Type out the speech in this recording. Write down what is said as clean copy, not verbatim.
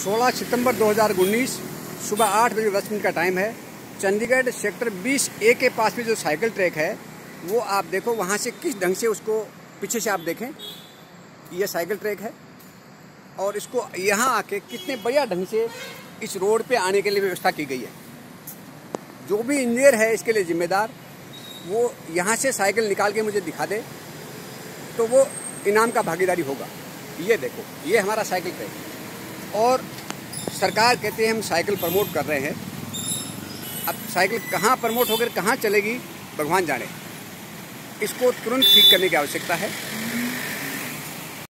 16 सितंबर 2019 सुबह 8 बजे 10 मिनट का टाइम है। चंडीगढ़ सेक्टर 20A के पास में जो साइकिल ट्रैक है वो आप देखो, वहाँ से किस ढंग से उसको पीछे से आप देखें, ये साइकिल ट्रैक है और इसको यहाँ आके कितने बढ़िया ढंग से इस रोड पे आने के लिए व्यवस्था की गई है। जो भी इंजीनियर है इसके लिए जिम्मेदार, वो यहाँ से साइकिल निकाल के मुझे दिखा दे तो वो इनाम का भागीदारी होगा। ये देखो, ये हमारा साइकिल ट्रैक और सरकार कहते हैं हम साइकिल प्रमोट कर रहे हैं। अब साइकिल कहाँ प्रमोट होकर कहाँ चलेगी भगवान जाने। इसको तुरंत ठीक करने की आवश्यकता है।